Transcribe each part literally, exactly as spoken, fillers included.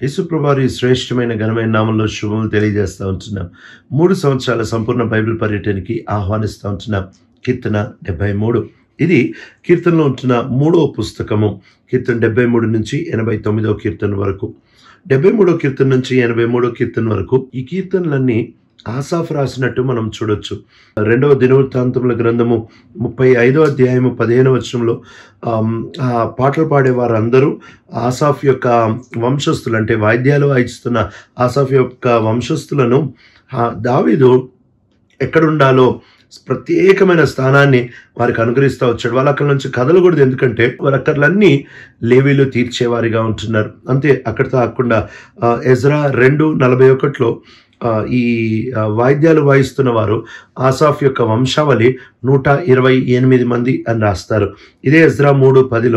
యేసుప్రభువారి శ్రేష్టమైన ఘనమైన నామంలో శుభములు తెలియజేస్తూ ఉంటున్నాం. మూడు సంవత్సరాల సంపూర్ణ బైబిల్ పర్యటనకి ఆహ్వానిస్తూ ఉంటున్నాం. కీర్తన డెబ్బై మూడు ఇది కీర్తనలో ఉంటున్న మూడవ పుస్తకము. కీర్తన డెబ్బై మూడు నుంచి ఎనభై తొమ్మిదవ కీర్తన వరకు, డెబ్బై మూడో కీర్తన నుంచి ఎనభై మూడో కీర్తన వరకు ఈ కీర్తనలన్నీ ఆసాఫ్ రాసినట్టు మనం చూడొచ్చు. రెండవ దినవృత్తాంతముల గ్రంథము ముప్పై ఐదో అధ్యాయము పదిహేనవ వచనంలో ఆ పాటలు పాడే వారందరూ ఆసాఫ్ యొక్క వంశస్థులు, అంటే వాయిద్యాలు వాయిస్తున్న ఆసాఫ్ యొక్క వంశస్థులను దావీదు ఎక్కడుండాలో ప్రత్యేకమైన స్థానాన్ని వారికి అనుగ్రహిస్తూ వచ్చాడు. వాళ్ళు అక్కడి నుంచి కదలకూడదు, ఎందుకంటే వారు అక్కర్లన్నీ లేవీలు తీర్చేవారిగా ఉంటున్నారు. అంతే, అక్కడితో కాకుండా ఎజ్రా రెండు నలభై ఒకటిలో ఈ వాయిద్యాలు వాయిస్తున్న వారు ఆసాఫ్ యొక్క వంశావళి నూట ఇరవై ఎనిమిది మంది అని రాస్తారు. ఇదే ఎజ్రా మూడు పదిలో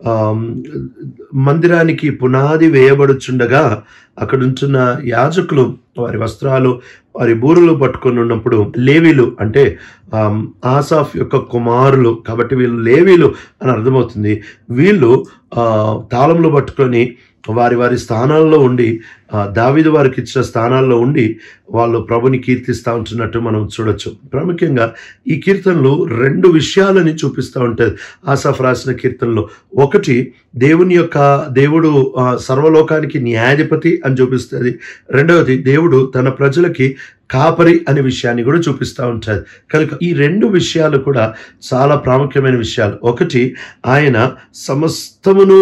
మందిరానికి పునాది వేయబడుచుండగా అక్కడ ఉంటున్న యాజకులు వారి వస్త్రాలు వారి బూరలు పట్టుకొని ఉన్నప్పుడు లేవీలు, అంటే ఆసాఫ్ యొక్క కుమారులు కాబట్టి వీళ్ళు లేవీలు అని అర్థమవుతుంది. వీళ్ళు తాళములు పట్టుకొని వారి వారి స్థానాల్లో ఉండి, దావీదు వారికి ఇచ్చిన స్థానాల్లో ఉండి వాళ్ళు ప్రభుని కీర్తిస్తూ ఉంటున్నట్టు మనం చూడొచ్చు. ప్రాముఖ్యంగా ఈ కీర్తనలు రెండు విషయాలని చూపిస్తూ ఉంటుంది ఆసాఫ్ రాసిన కీర్తనలో. ఒకటి, దేవుని యొక్క దేవుడు సర్వలోకానికి న్యాయాధిపతి అని చూపిస్తుంది. రెండవది, దేవుడు తన ప్రజలకి కాపరి అనే విషయాన్ని కూడా చూపిస్తూ ఉంటుంది. కనుక ఈ రెండు విషయాలు కూడా చాలా ప్రాముఖ్యమైన విషయాలు. ఒకటి, ఆయన సమస్తమును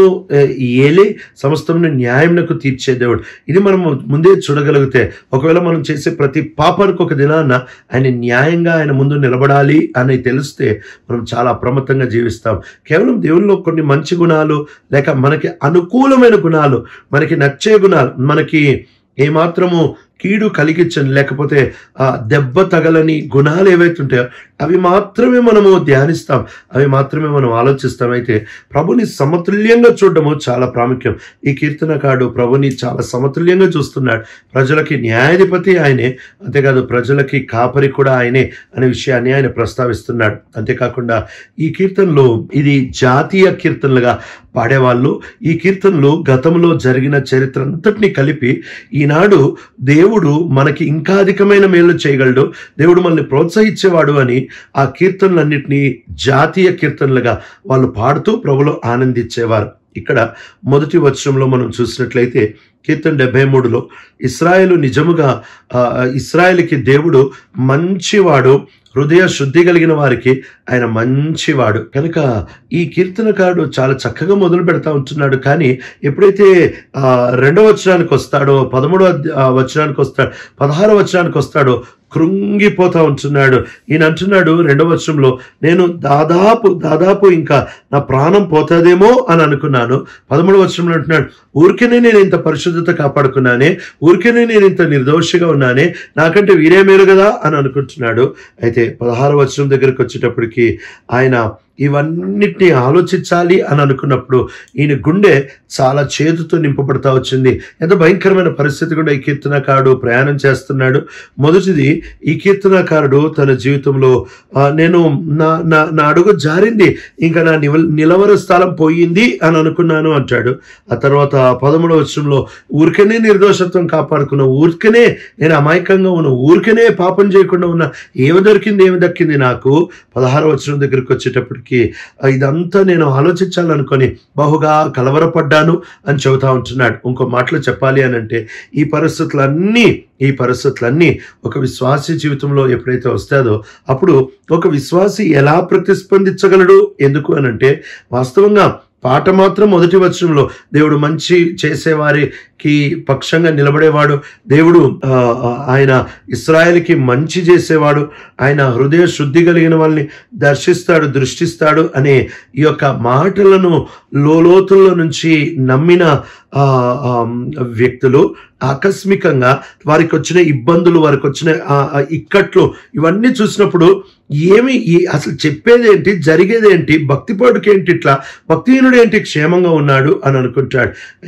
ఏలే సమస్తమును న్యాయమునకు తీర్చే దేవుడు. ఇది మనం ముందే చూడగలిగితే, ఒకవేళ మనం చేసే ప్రతి పాపానికి ఒక దినాన ఆయన న్యాయంగా ఆయన ముందు నిలబడాలి అని తెలిస్తే మనం చాలా అప్రమత్తంగా జీవిస్తాం. కేవలం దేవుల్లో కొన్ని మంచి గుణాలు, లేక మనకి అనుకూలమైన గుణాలు, మనకి నచ్చే గుణాలు, మనకి ఏమాత్రము కీడు కలిగించని, లేకపోతే ఆ దెబ్బ తగలని గుణాలు ఏవైతే ఉంటాయో అవి మాత్రమే మనము ధ్యానిస్తాం, అవి మాత్రమే మనం ఆలోచిస్తాం. అయితే ప్రభుని సమతుల్యంగా చూడడము చాలా ప్రాముఖ్యం. ఈ కీర్తనకారుడు ప్రభుని చాలా సమతుల్యంగా చూస్తున్నాడు. ప్రజలకి న్యాయాధిపతి ఆయనే, అంతేకాదు ప్రజలకి కాపరి కూడా ఆయనే అనే విషయాన్ని ఆయన ప్రస్తావిస్తున్నాడు. అంతేకాకుండా ఈ కీర్తనలు ఇది జాతీయ కీర్తనలుగా పాడేవాళ్ళు. ఈ కీర్తనలు గతంలో జరిగిన చరిత్ర అంతటినీ కలిపి ఈనాడు దేవుడు మనకి ఇంకా అధికమైన మేలు చేయగలడు, దేవుడు మనల్ని ప్రోత్సహించేవాడు అని ఆ కీర్తనలన్నింటినీ జాతీయ కీర్తనలుగా వాళ్ళు పాడుతూ ప్రభులో ఆనందించేవారు. ఇక్కడ మొదటి వచనంలో మనం చూసినట్లయితే కీర్తన డెబ్బై మూడులో ఇశ్రాయేలు నిజముగా ఇశ్రాయేలుకి దేవుడు మంచివాడు, హృదయ శుద్ధి కలిగిన వారికి ఆయన మంచివాడు. కనుక ఈ కీర్తనకారుడు చాలా చక్కగా మొదలు పెడతా ఉంటున్నాడు. కానీ ఎప్పుడైతే ఆ రెండవ వచనానికి వస్తాడో, పదమూడవ వచనానికి వస్తాడు, పదహారవ వచనానికి వస్తాడో కృంగిపోతా ఉంటున్నాడు. ఈయన అంటున్నాడు రెండవ వచనంలో, నేను దాదాపు దాదాపు ఇంకా నా ప్రాణం పోతుందేమో అని అనుకున్నాను. పదమూడవ వచనంలో అంటున్నాడు, ఊరికనే నేను ఇంత పరిశుద్ధత కాపాడుకున్నానే, ఊరికనే నేను ఇంత నిర్దోషిగా ఉన్నానే, నాకంటే వీరే మేలు కదా అని అనుకుంటున్నాడు. అయితే పదహారవ వచనం దగ్గరికి వచ్చేటప్పటికి ఆయన ఇవన్నిటినీ ఆలోచించాలి అని అనుకున్నప్పుడు ఈయన గుండె చాలా చేదుతో నింపబడతా వచ్చింది. ఎంత భయంకరమైన పరిస్థితి కూడా ఈ కీర్తనకారుడు ప్రయాణం చేస్తున్నాడు. మొదటిది, ఈ కీర్తనకారుడు తన జీవితంలో నేను నా నా నా అడుగు జారింది, ఇంకా నా నివ నిలవర స్థలం పోయింది అని అనుకున్నాను అంటాడు. ఆ తర్వాత పదమూడవ వచనంలో, ఊరికనే నిర్దోషత్వం కాపాడుకున్నా, ఊరికనే నేను అమాయకంగా ఉన్నా, ఊరికనే పాపం చేయకుండా ఉన్నా, ఏమి దొరికింది ఏమి దక్కింది నాకు. పదహారవ వచనం దగ్గరికి వచ్చేటప్పటికి ఇదంతా నేను ఆలోచించాలనుకొని బహుగా కలవరపడ్డాను అని చెబుతా ఉంటున్నాడు. ఇంకో మాటలో చెప్పాలి అని అంటే, ఈ పరిస్థితులన్నీ ఈ పరిస్థితులన్నీ ఒక విశ్వాసీ జీవితంలో ఎప్పుడైతే వస్తాదో అప్పుడు ఒక విశ్వాసి ఎలా ప్రతిస్పందించగలడు? ఎందుకు అనంటే, వాస్తవంగా పాట మాత్రం మొదటి వచనంలో దేవుడు మంచి చేసేవారికి పక్షంగా నిలబడేవాడు, దేవుడు ఆయన ఇశ్రాయేలుకి మంచి చేసేవాడు, ఆయన హృదయ శుద్ధి కలిగిన వాళ్ళని దర్శిస్తాడు, దృష్టిస్తాడు అనే ఈ యొక్క మాటలను లోలోతుల్లో నుంచి నమ్మిన వ్యక్తులు ఆకస్మికంగా వారికి వచ్చిన ఇబ్బందులు, వారికి వచ్చిన ఇక్కట్లు ఇవన్నీ చూసినప్పుడు ఏమి అసలు చెప్పేదేంటి, జరిగేదేంటి, భక్తిపరుడికి ఏంటి, ఇట్లా భక్తిహీనుడు ఏంటి క్షేమంగా ఉన్నాడు అని అనుకుంటాడు. అయితే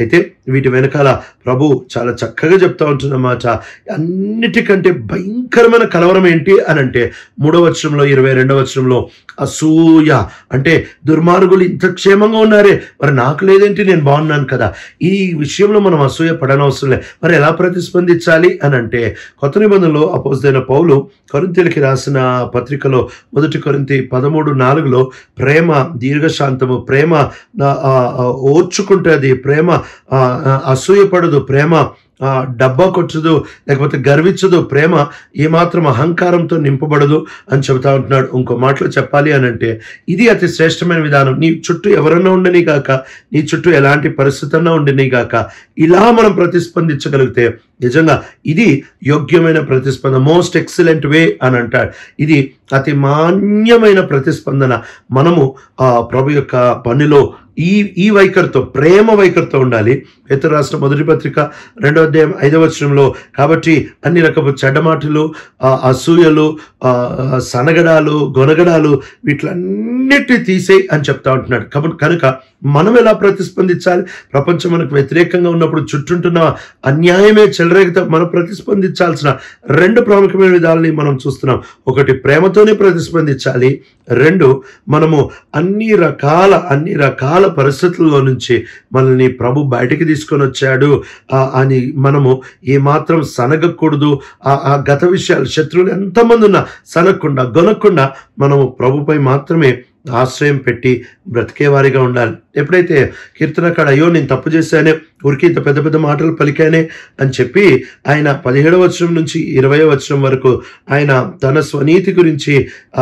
వీటి వెనకాల ప్రభు చాలా చక్కగా చెప్తా ఉంటున్నమాట. అన్నిటికంటే భయంకరమైన కలవరం ఏంటి అని అంటే మూడవ వచనంలో ఇరవై రెండవ వచనంలో అసూయ. అంటే దుర్మార్గులు ఇంత క్షేమంగా ఉన్నారే, మరి నాకు లేదేంటి, నేను బాగున్నాను కదా. ఈ విషయంలో మనం అసూయ పడనవసరం లేదు. మరి ఎలా ప్రతిస్పందించాలి అని అంటే కొత్త నిబంధనలో అపోస్తలుడైన పౌలు కొరింథీయులకి రాసిన పత్రికలో మొదటి కొరింథీ పదమూడు నాలుగులో ప్రేమ దీర్ఘశాంతము, ప్రేమ ఓర్చుకుంటుంది, ప్రేమ అసూయపడదు, ప్రేమ డబ్బా కొట్టదు, లేకపోతే గర్వించదు, ప్రేమ ఏమాత్రం అహంకారంతో నింపబడదు అని చెబుతా ఉంటున్నాడు. ఇంకో మాటలో చెప్పాలి అని అంటే ఇది అతి శ్రేష్టమైన విధానం. నీ చుట్టూ ఎవరన్నా ఉండని కాక, నీ చుట్టూ ఎలాంటి పరిస్థితి అన్నా ఉండని కాక, ఇలా మనం ప్రతిస్పందించగలిగితే నిజంగా ఇది యోగ్యమైన ప్రతిస్పందన, మోస్ట్ ఎక్సలెంట్ వే అని అంటాడు. ఇది అతి మాన్యమైన ప్రతిస్పందన. మనము ఆ ప్రభు యొక్క పనిలో ఈ ఈ వైఖరితో, ప్రేమ వైఖరితో ఉండాలి. పేతురు రాసిన మొదటి పత్రిక రెండవ అధ్యాయం ఐదవ వచనంలో కాబట్టి అన్ని రకపు చెడ్డమాటలు, అసూయలు, సనగడాలు, గొనగడాలు వీటిలన్నిటి తీసేయి అని చెప్తా ఉంటున్నాడు. కాబట్టి కనుక మనం ఎలా ప్రతిస్పందించాలి? ప్రపంచం మనకు వ్యతిరేకంగా ఉన్నప్పుడు, చుట్టూంటున్న అన్యాయమే చెలరేగితే మనం ప్రతిస్పందించాల్సిన రెండు ప్రాముఖ్యమైన విధాలని మనం చూస్తున్నాం. ఒకటి ప్రేమతోనే ప్రతిస్పందించాలి, రెండు మనము అన్ని రకాల అన్ని రకాల పరిస్థితుల్లో నుంచి మనల్ని ప్రభు బయటికి తీసుకొని వచ్చాడు అని మనము ఏమాత్రం సనగకూడదు. ఆ గత విషయాలు, శత్రువులు ఎంతమంది ఉన్నా సనగకుండా, గొనకుండా మనము ప్రభుపై మాత్రమే ఆశ్రయం పెట్టి బ్రతికేవారిగా ఉండాలి. ఎప్పుడైతే కీర్తనకాడు అయ్యో నేను తప్పు చేశానే, ఊరికి ఇంత పెద్ద పెద్ద మాటలు పలికానే అని చెప్పి ఆయన పదిహేడవ వచనం నుంచి ఇరవై వచనం వరకు ఆయన తన స్వనీతి గురించి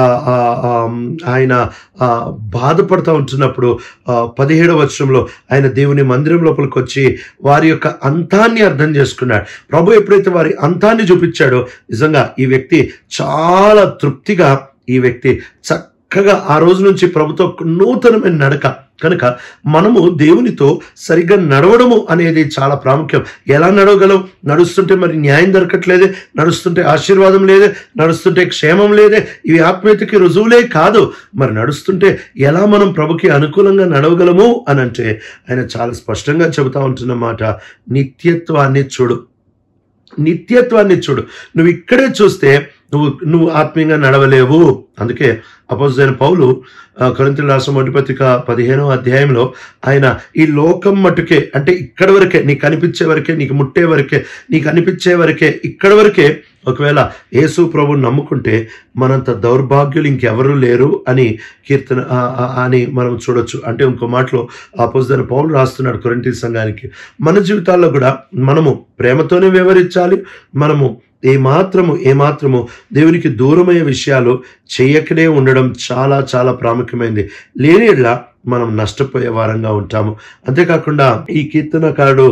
ఆయన బాధపడుతూ ఉంటున్నప్పుడు పదిహేడవ వచనంలో ఆయన దేవుని మందిరం లోపలికి వచ్చి వారి యొక్క అంతాన్ని అర్థం చేసుకున్నాడు. ప్రభు ఎప్పుడైతే వారి అంతాన్ని చూపించాడో నిజంగా ఈ వ్యక్తి చాలా తృప్తిగా, ఈ వ్యక్తి చక్కగా ఆ రోజు నుంచి ప్రభుతో నూతనమైన నడక. కనుక మనము దేవునితో సరిగ్గా నడవడము అనేది చాలా ప్రాముఖ్యం. ఎలా నడవగలం? నడుస్తుంటే మరి న్యాయం దొరకట్లేదే, నడుస్తుంటే ఆశీర్వాదం లేదే, నడుస్తుంటే క్షేమం లేదే, ఇవి ఆత్మీయతకి రుజువులే కాదు. మరి నడుస్తుంటే ఎలా మనం ప్రభుకి అనుకూలంగా నడవగలము అని అంటే ఆయన చాలా స్పష్టంగా చెబుతా ఉంటున్నమాట, నిత్యత్వాన్ని చూడు, నిత్యత్వాన్ని చూడు. నువ్వు ఇక్కడే చూస్తే నువ్వు నువ్వు ఆత్మీయంగా నడవలేవు. అందుకే అపోస్తలుడైన పౌలు కొరింథీయులకు రాసిన మొదటి పత్రిక పదిహేనవ అధ్యాయంలో ఆయన ఈ లోకం మటుకే, అంటే ఇక్కడ వరకే, నీకు కనిపించే వరకే, నీకు ముట్టే వరకే, నీకు అనిపించే వరకే, ఇక్కడ వరకే ఒకవేళ యేసు ప్రభువుని నమ్ముకుంటే మనంత దౌర్భాగ్యులు ఇంకెవరూ లేరు అని కీర్తన అని మనం చూడొచ్చు. అంటే ఇంకో మాటలో అపోస్తలుడైన పౌలు రాస్తున్నాడు కొరింథీ సంఘానికి, మన జీవితాల్లో కూడా మనము ప్రేమతోనే వ్యవహరించాలి. మనము ఏమాత్రము ఏమాత్రము దేవునికి దూరమయ్యే విషయాలు చేయకనే ఉండడం చాలా చాలా ప్రాముఖ్యమైనది. లేనిలా మనం నష్టపోయే వారంగా ఉంటాము. అంతేకాకుండా ఈ కీర్తనకారుడు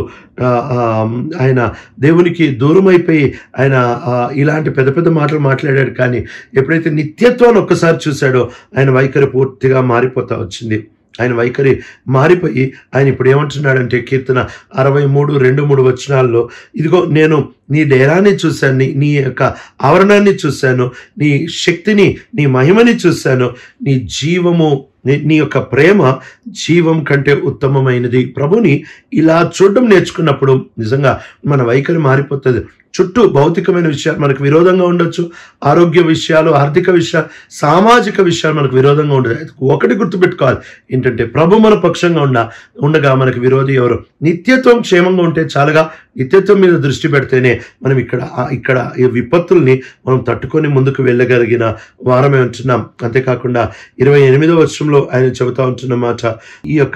ఆయన దేవునికి దూరం అయిపోయి ఆయన ఇలాంటి పెద్ద పెద్ద మాటలు మాట్లాడాడు. కానీ ఎప్పుడైతే నిత్యత్వాన్ని ఒక్కసారి చూశాడో ఆయన వైఖరి పూర్తిగా మారిపోతా వచ్చింది. ఆయన వైఖరి మారిపోయి ఆయన ఇప్పుడు ఏమంటున్నాడంటే కీర్తన అరవై మూడు రెండు మూడు వచనాల్లో, ఇదిగో నేను నీ డేరాన్ని చూశాను, నీ నీ యొక్క ఆవరణాన్ని చూశాను, నీ శక్తిని, నీ మహిమని చూశాను, నీ జీవము, నీ యొక్క ప్రేమ జీవం కంటే ఉత్తమమైనది. ప్రభుని ఇలా చూడడం నేర్చుకున్నప్పుడు నిజంగా మన వైఖరి మారిపోతుంది. చుట్టూ భౌతికమైన విషయాలు మనకు విరోధంగా ఉండొచ్చు, ఆరోగ్య విషయాలు, ఆర్థిక విషయాలు, సామాజిక విషయాలు మనకు విరోధంగా ఉండదు. ఒకటి గుర్తుపెట్టుకోవాలి ఏంటంటే ప్రభు మన పక్షంగా ఉండ ఉండగా మనకు విరోధి ఎవరు? నిత్యత్వం క్షేమంగా ఉంటే చాలుగా. నిత్యత్వం మీద దృష్టి పెడితేనే మనం ఇక్కడ ఇక్కడ ఈ విపత్తుల్ని మనం తట్టుకొని ముందుకు వెళ్ళగలిగిన వారమే ఉంటున్నాం. అంతేకాకుండా ఇరవై ఎనిమిదో వచనంలో ఆయన చెబుతా ఉంటున్నమాట, ఈ యొక్క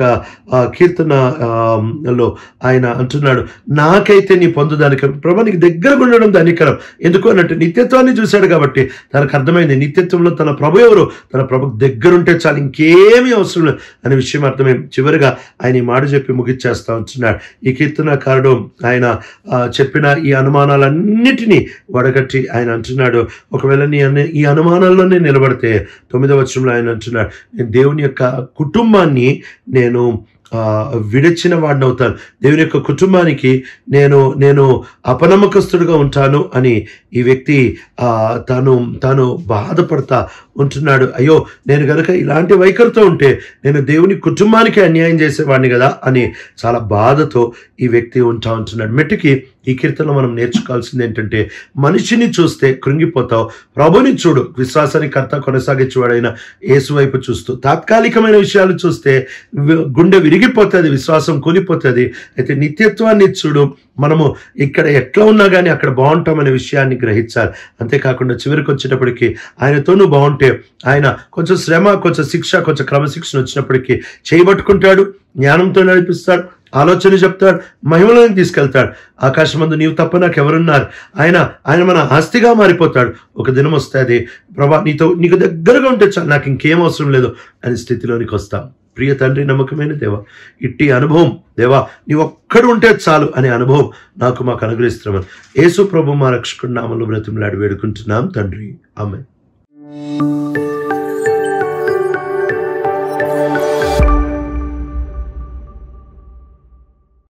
కీర్తనలో ఆయన అంటున్నాడు, నాకైతే నీ పొందుదానికి ప్రభు నీకు దగ్గర ఉండడం ధనికరం. ఎందుకు అన్నట్టు నిత్యత్వాన్ని చూశాడు కాబట్టి తనకు అర్థమైంది నిత్యత్వంలో తన ప్రభు ఎవరు, తన ప్రభుకు దగ్గరుంటే చాలు, ఇంకేమీ అవసరం లేదు అనే విషయం అర్థమైంది. చివరిగా ఆయన ఈ మాట చెప్పి ముగిచ్చేస్తా ఉంటున్నాడు. ఈ కీర్తనకారుడు ఆయన చెప్పిన ఈ అనుమానాలన్నిటినీ వడగట్టి ఆయన అంటున్నాడు, ఒకవేళ నీ ఈ అనుమానాల్లోనే నిలబడితే తొమ్మిదవ వచనంలో ఆయన అంటున్నాడు, నేను దేవుని యొక్క కుటుంబాన్ని నేను విడిచిన వాడిని అవుతాను, దేవుని యొక్క కుటుంబానికి నేను నేను అపనమ్మకస్తుడుగా ఉంటాను అని ఈ వ్యక్తి తాను తాను బాధపడతా ఉంటున్నాడు. అయ్యో నేను గనక ఇలాంటి వైఖరితో ఉంటే నేను దేవుని కుటుంబానికి అన్యాయం చేసేవాడిని కదా అని చాలా బాధతో ఈ వ్యక్తి ఉంటా ఉంటున్నాడు. మెట్టుకి ఈ కీర్తనలో మనం నేర్చుకోవాల్సింది ఏంటంటే, మనిషిని చూస్తే కృంగిపోతావు, ప్రభుని చూడు, విశ్వాసాన్ని కర్త కొనసాగించేవాడైన యేసు వైపు చూస్తూ. తాత్కాలికమైన విషయాలు చూస్తే గుండె విరిగిపోతుంది, విశ్వాసం కూలిపోతుంది. అయితే నిత్యత్వాన్ని చూడు, మనము ఇక్కడ ఎట్లా ఉన్నా కానీ అక్కడ బాగుంటామనే విషయాన్ని గ్రహించాలి. అంతేకాకుండా చివరికి వచ్చేటప్పటికి ఆయనతో నువ్వు బాగుంటే ఆయన కొంచెం శ్రమ, కొంచెం శిక్ష, కొంచెం క్రమశిక్షణ వచ్చినప్పటికీ చేయబట్టుకుంటాడు, జ్ఞానంతో నడిపిస్తాడు, ఆలోచన చెప్తాడు, మహిమలోకి తీసుకెళ్తాడు. ఆకాశమందు నీవు తప్ప నాకు ఎవరున్నారు, ఆయన ఆయన మన ఆస్తిగా మారిపోతాడు. ఒక దినం వస్తుంది, ప్రభా నీతో నీకు దగ్గరగా ఉంటే చాలు, నాకు ఇంకేం అవసరం లేదు అనే స్థితిలోనికి వస్తాం. ప్రియ తండ్రి, నమ్మకమైన దేవా, ఇట్టి అనుభవం దేవా నీ ఒక్కడు ఉంటే చాలు అనే అనుభవం నాకు మాకు అనుగ్రహిస్తున్నామని యేసు ప్రభు మా రక్షకుడి నామములో బ్రతిమలాడి వేడుకుంటున్నాం తండ్రి. ఆమేన్.